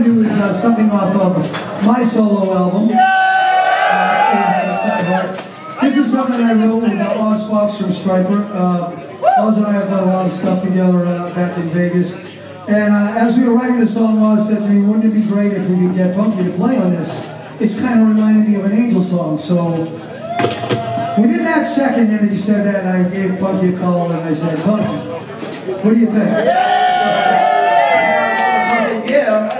do is something off of my solo album. This is something I wrote with Oz Fox from Striper. Oz and I have done a lot of stuff together back in Vegas. And as we were writing the song, Oz said to me, wouldn't it be great if we could get Punky to play on this? It's kind of reminded me of an Angel song. So within that second that he said that, I gave Punky a call and I said, Punky, what do you think? Yeah.